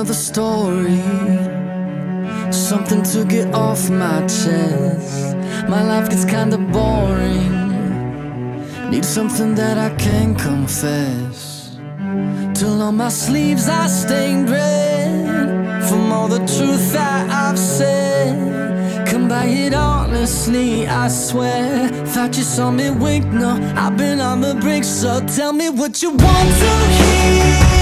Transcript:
another story, something to get off my chest. My life gets kinda boring, need something that I can confess. Till on my sleeves I stained red from all the truth that I've said. Come by it honestly, I swear. Thought you saw me wink, no, I've been on the brink. So tell me what you want to hear.